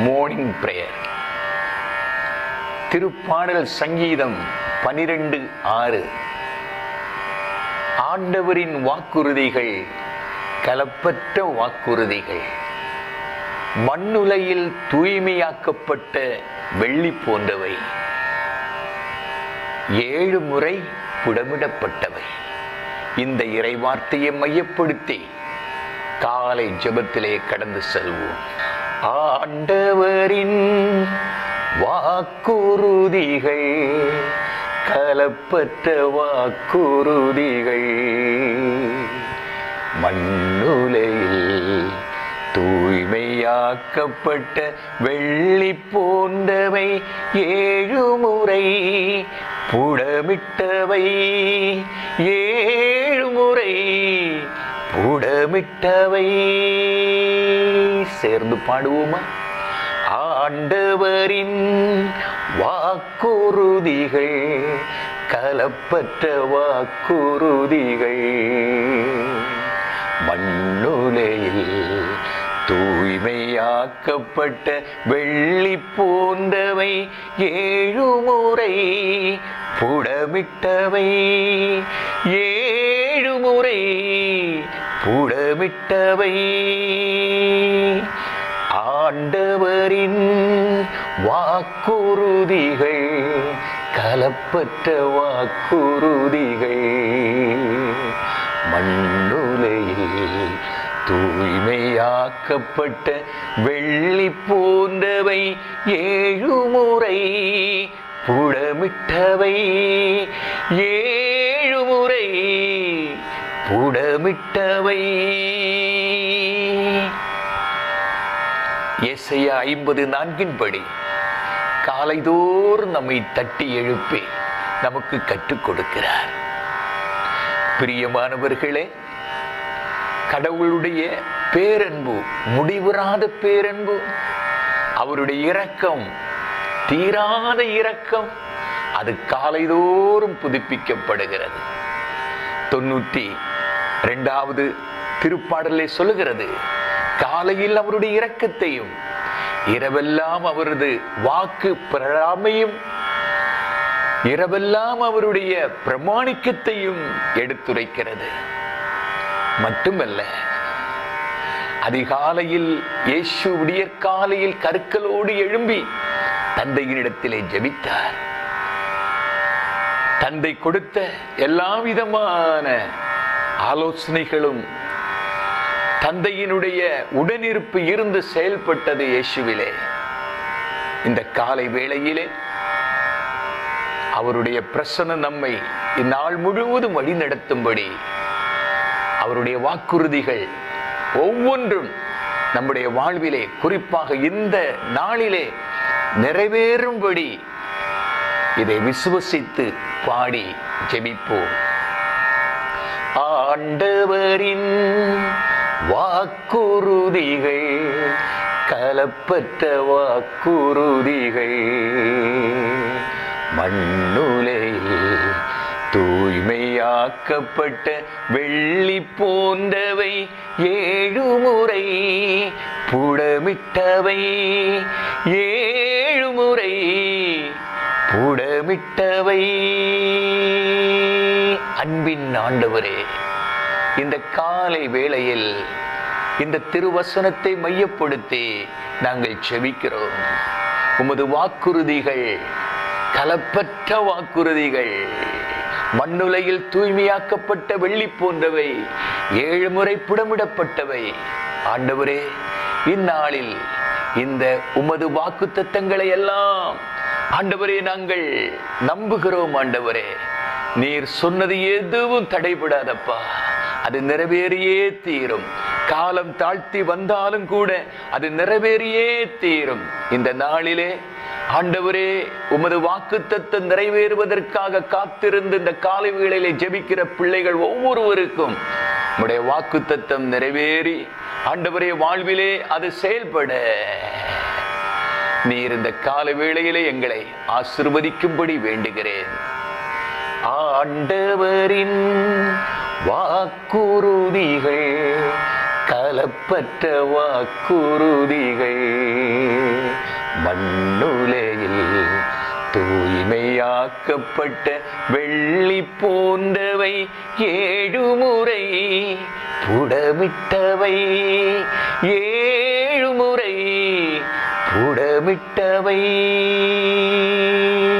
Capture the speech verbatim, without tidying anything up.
Morning prayer. திருப்பாடல் சங்கீதம் பனிரெண்டு ஆறு. ஆண்டவரின் வாக்குறுதிகள் கலப்பற்ற வாக்குறுதிகள், மண்ணுலையில் தூய்மையாக்கப்பட்ட வெள்ளி போன்றவை, ஏழு முறை புடமிடப்பட்டவை. இந்த இறைவார்த்தையை மையப்படுத்தி காலை ஜெபத்திலே கடந்து செல்வோம். ஆண்டவரின் வாக்குறுதிகள் கலப்பற்ற வாக்குறுதிகள், மண்ணுலையில் தூய்மையாக்கப்பட்ட வெள்ளி போன்றவை, ஏழு முறை புடமிட்டவை, ஏழு முறை புடமிட்டவை. சேர்ந்து பாடுவோமா? ஆண்டவரின் வாக்குறுதிகள் கலப்பற்ற வாக்குறுதிகள், மண்ணுலையில் தூய்மையாக்கப்பட்ட வெள்ளி போன்றவை, ஏழு முறை புடமிட்டவை, ஏழு முறை புடமிட்டவை. ஆண்டவரின் வாக்குறுதிகள் கலப்பற்ற வாக்குறுதிகள், மண்ணுலையில் தூய்மையாக்கப்பட்ட வெள்ளி போன்றவை, ஏழு முறை புடமிட்டவை, ஏழு முறை புடமிட்டவை. ஏசாயா ஐம்பது நான்கின் படி காலைதோறும் நம்மை தட்டி எழுப்பி நமக்கு கற்றுக் கொடுக்கிறார். பிரியமானவர்களே, கடவுளுடைய பேரன்பு, முடிவுறாத பேரன்பு, அவருடைய இரக்கம், தீராத இரக்கம், அது காலைதோறும் புதுப்பிக்கப்படுகிறது. தொண்ணூற்றி இரண்டாவது திருப்பாடலே சொல்லுகிறது, காலையில் அவருடைய இரக்கத்தையும் இரவெல்லாம் அவரது வாக்கு பிரராமையும் இரவெல்லாம் அவருடைய பிரமாணிக்கத்தையும் எடுத்துரைக்கிறது. மட்டுமல்ல, அதிகாலையில் இயேசு விடியற்காலையில் கருக்களோடு எழும்பி தந்தையினிடத்திலே ஜெபித்தார். தந்தை கொடுத்த எல்லா விதமான ஆலோசனைகளும் தந்தையினுடைய உடனிருப்பு இருந்து செயல்பட்டது இயேசுவிலே. இந்த காலை வேளையிலே அவருடைய பிரசன்னம் நம்மை இந்நாள் முழுவதும் வழி நடத்தும்படி, அவருடைய வாக்குறுதிகள் ஒவ்வொன்றும் நம்முடைய வாழ்விலே, குறிப்பாக இந்த நாளிலே நிறைவேறும்படி இதை விசுவசித்து பாடி ஜெபிப்போம். ஆண்டவரின் வாக்குறுதிகள் கலப்பற்ற வாக்குறுதிகள், மண்ணுலையில் தூய்மையாக்கப்பட்ட வெள்ளி போன்றவை, ஏழு முறை புடமிட்டவை, ஏழு முறை புடமிட்டவை. அன்பின் ஆண்டவரே, இந்த காலை வேளையில் இந்த திருவசனத்தை மையப்படுத்தி நாங்கள் செபிக்கிறோம். உமது வாக்குறுதிகள் கலப்பற்ற வாக்குறுதிகள், மண்ணுலையில் தூய்மையாக்கப்பட்ட வெள்ளி போன்றவை, ஏழு முறை புடமிடப்பட்டவை. ஆண்டவரே, இந்நாளில் இந்த உமது வாக்கு தத்தங்களை எல்லாம் ஆண்டவரே நாங்கள் நம்புகிறோம். ஆண்டவரே, நீர் சொன்னது எதுவும் தடைபடாதப்பா, அது நிறைவேறியே தீரும். காலம் தாழ்த்தி வந்தாலும் கூட அது நிறைவேறியே தீரும். இந்த நாளிலே ஆண்டவரே, உமது வாக்குத்தத்தம் நிறைவேறுவதற்காக காத்திருந்து இந்த காலை வேளையிலே ஜெபிக்கிற பிள்ளைகள் ஒவ்வொருவருக்கும் உம்முடைய வாக்குத்தத்தம் நிறைவேறி ஆண்டவரே வாழ்விலே அது செயல்பட நீர் இந்த காலை வேளையிலே எங்களை ஆசீர்வதிக்கும்படி வேண்டுகிறேன். ஆண்டவரின் வாக்குறுதிகள் கலப்பற்ற வாக்குறுதிகள் மண்ணுலையில் தூய்மையாக்கப்பட்ட வெள்ளி போன்றவை ஏழுமுறை புடமிட்டவை ஏழுமுறை புடமிட்டவை.